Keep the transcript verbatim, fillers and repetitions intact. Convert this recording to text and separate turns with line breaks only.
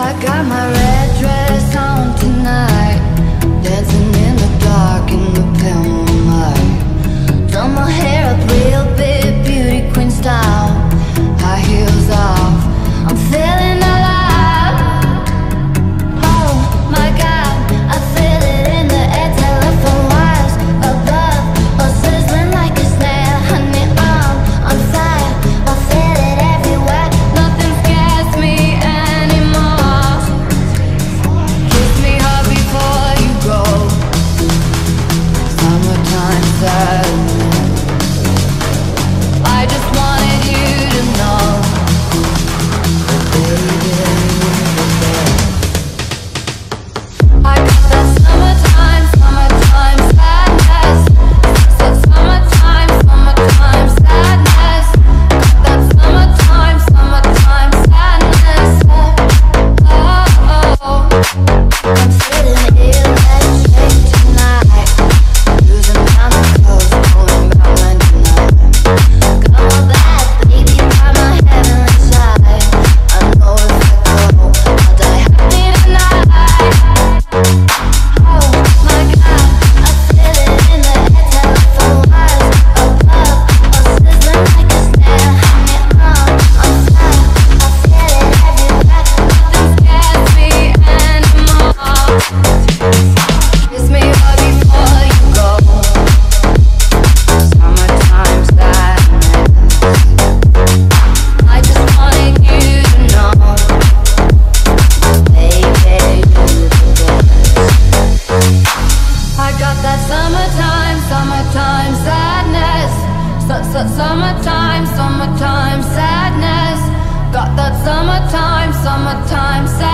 got my red dress on tonight, dancing in the dark in the pale moonlight. Done my hair up real big, beauty queen style, high heels off, I'm feeling alive. Oh my God, I feel it in the air, telephone wires above, or sizzling like a snare. Honey, I'm on fire, I feel it everywhere. Nothing scares me anymore. Kiss me hard before you go. Summertime sadness, I just wanted you to know, baby, you're there. I got that summertime, summertime sadness. Said summertime, summertime sadness. Got that summertime, summertime sadness. Oh, oh, I'm feeling electric tonight, losing down the coast, pulling back ninety-nine. Got my bad baby by my heavenly side. I know if I go, I'll die happy tonight. Oh my God, I feel it in the air, telephone wires above, or sizzling like a snare. Honey, I'm on fire, I feel it everywhere. Nothing scares me anymore. Kiss me hard before you go. Summertime sadness, I just wanted you to know, baby, you're the best. I got that summertime, summertime sadness. Su- su- Summertime, summertime sadness. Got that summertime, summertime sadness.